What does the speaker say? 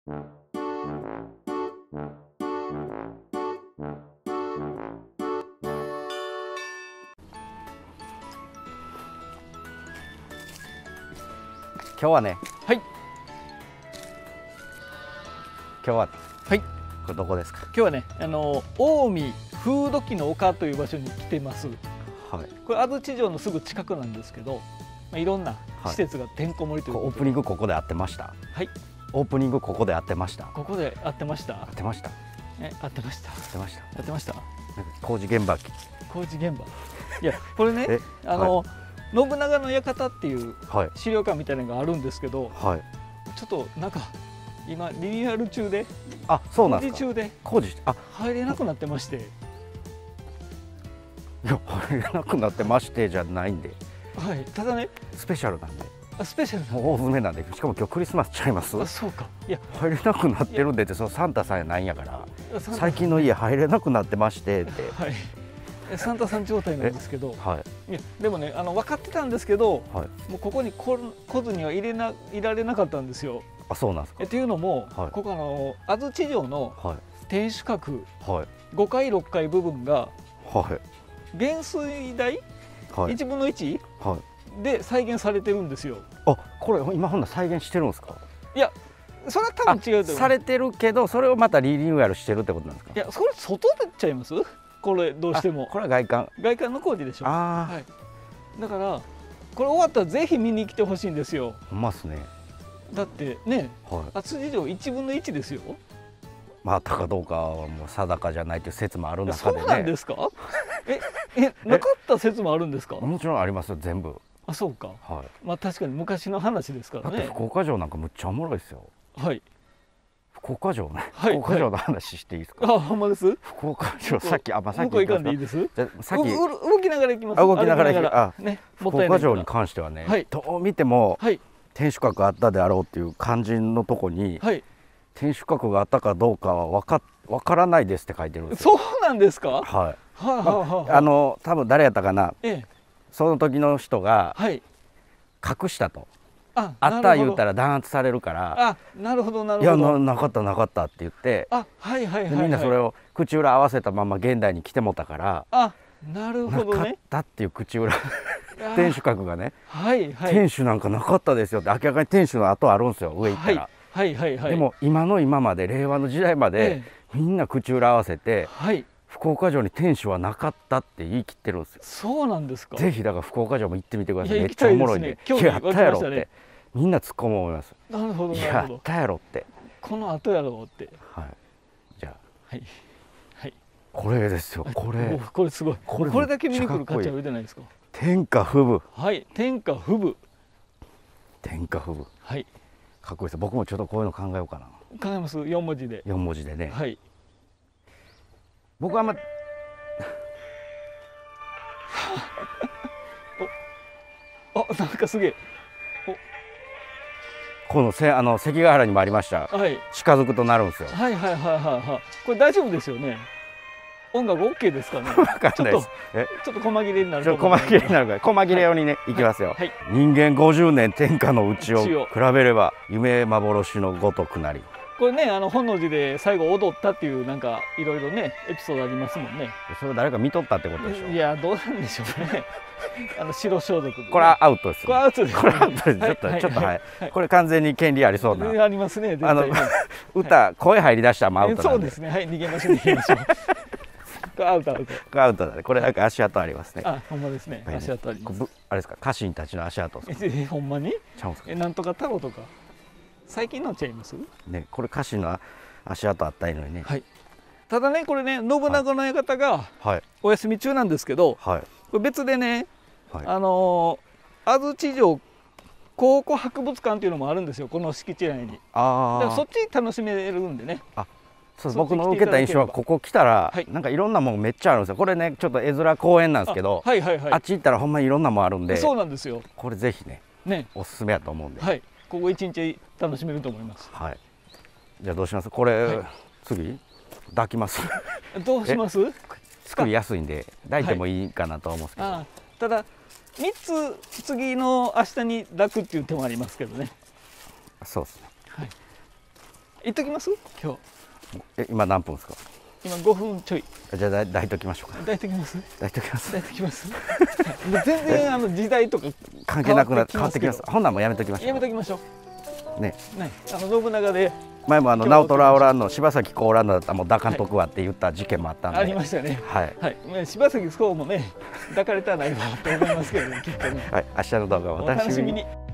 今日はね、 はい。 今日ははい。 これどこですか？ 今日はね、近江風土記の丘という場所に来てます。 はい。 これ安土城のすぐ近くなんですけど、いろんな施設がてんこ盛りということで、 オープニングここで会ってました。 はい。 オープニングここで会ってました。 ここで会ってました。 会ってました。 会ってました。 会ってました。 会ってました。 工事現場。 工事現場。いや、これね、信長の館っていうはい資料館みたいなのがあるんですけど、 はい。 ちょっとなんか今リニューアル中で、 あ、そうな工んですか。 事中で工事して、あ、 入れなくなってまして、 いや入れなくなってましてじゃないんで、 はい。ただね、 スペシャルなんで、 スペシャルな。 もう大詰めなんで、しかも今日クリスマスちゃいます。 あ、そうか。いや、 入れなくなってるんでって、そのサンタさんやないんやから。 サンタ最近の家入れなくなってましてって。 はい。サンタさん状態なんですけど、 はい。 いやでもね、分かってたんですけど、 はい。 もうここに来ずにはいられなかったんですよ。 あ、そうなんですか。 っていうのも、 はいここ安土城のはい。 天守閣はい。 5階6階部分がはい減衰台はい 1分の1 はい。 で再現されてるんですよ。 あ、これ今ほんなら再現してるんですか？ いや、それは多分違うと思う。 されてるけど、それをまたリニューアルしてるってことなんですか？ いや、それ外でちゃいます？これどうしてもこれは外観。 外観の工事でしょ。 ああ、 はい。だからこれ終わったらぜひ見に来てほしいんですよ。 ほんまっすね。 だってね、 はい。 安土城1分の1ですよ。 まああったかどうかはもう定かじゃないという説もあるそう中でね。 なんですか？なかった説もあるんですか？ もちろんありますよ、全部。 あ、そうか。 はい。 まあ確かに昔の話ですからね。 だって福岡城なんかむっちゃおもろいですよ。 はい。 福岡城ね。 はい福岡城の話していいですか？ あ、ほんまです。 福岡城さっき、まあさっき向こう行かんでいいきです。 じゃあさっき動きながら行きます。 動きながら行く。あ、 ね。も福ったいないから岡城に関してはね、 はいどう見てもはい天守閣あったであろうっていう肝心のとこに、 はい。 天守閣があったかどうかはわからないですって書いてるんですよ。 そうなんですか？はいはい。 はい。 多分誰やったかな、 ええ、 その時の人がはい。 隠したと、 ああった言うたら。 ら弾圧されるから、 あ、なるほどなるいやほど。 なかったなかったって言って、 あ、はいはいはいではい。 みんなそれを口裏合わせたまま現代に来てもたから、 あ、なるなかっほどね。 たっていう口裏天守閣がね、 はいはい。 天守なんかなかったですよって、明らかに天守の跡あるんですよ、上行ったら。 はいはいはい。 でも今の今まで令和の時代まで、みんな口裏合わせてはい。 福岡城に天守はなかったって言い切ってるんですよ。 そうなんですか。 ぜひだから福岡城も行ってみてください。 いやめっちゃおもろいんで。 行きたいですねいや、あったやろって興味湧きましたね。 みんな突っ込む思います。 なるほどいや、あなるほど。 ったやろって。 この後やろうって。 はい。じゃあ、 はいはい。 これですよ。こおれ。 これすごい。 これこれだけ見に来る価値あるじゃないですか。 天下布武。 はい。天下布武。 天下布武。 はい。 かっこいいです。僕もちょっとこういうの考えようかな。 考えます。4文字で。 4文字でね。 はい。 僕はあんまあ、なんかすげえ。 この関ヶ原にもありました。 はい近づくとなるんですよ。 はいはいはいはいはい。これ大丈夫ですよね。音楽 OK ですかね。 わかんないです。 ちょっと細切れになるちょっと細切れになるから、細切れ用にね、いきますよ。 はい。 人間50年天下のうちをうちを比べれば夢幻のごとくなり。 これね、本能寺で最後踊ったっていうなんかいろいろねエピソードありますもんね。 それを誰か見とったってことでしょ。 いや、どうなんでしょうね。白装束でね。 これはアウトですこれね。 アウトですね。 これアウトです。ちょっとはい。これ完全に権利ありそうな。 ありますね。絶対ね声入り出したらもうアウトなんで。 そうですね。はい、逃げましょう逃げましょう。これアウトアウト。 これアウトだね。これなんか足跡ありますね。 あ、ほんまですね。 はいね足跡あります。 あれですか、家臣たちの足跡ですか。 ほんまに？ ちゃうんですか。 なんとか太郎とか最近のちゃいます？ ね、これ家臣の足跡あったらいいのにね。 はい。ただね、これね、信長の館がはいお休み中なんですけど、 はいこれ別でね、 はい。 安土城考古博物館っていうのもあるんですよ、この敷地内に。だからあそっち楽しめるんでね。 あ。そう、 そっち僕の受けた印象はここ来たら、 はいなんかいろんなもんめっちゃあるんですよ。これね、ちょっと絵面公園なんですけど、 はいはいはい。 あっち行ったらほんまにいろんなもんあるんで、 そうなんですよ。 これぜひね、 ね。 おすすめやと思うんで。 はい。ここ一日楽しめると思います。 はい。じゃあどうします？これ、 はい次抱きます。 どうします？ 作りやすいんで抱いてもいいかなと思うんですけど。 ああ、ただ3つ次の明日に抱くっていう手もありますけどね。 そうですね。 はい。 行っときます今日。 今何分ですか？ 今5分ちょい。 じゃあ抱いときましょうか。 抱いときます。 抱いときます。 抱いときます。もう全然時代とか関係なくなって変わってきます。ほんなんもうやめときましょう。 やめときましょう。 ね。 信長で。 前も直虎おらんの柴咲コウおらんのだったらもう抱かんとくわって言った事件もあったんで。 ありましたね。 はい。 はい。柴咲コウもね抱かれたらないわと思いますけどね、きっとね。 はい。明日の動画をお楽しみに。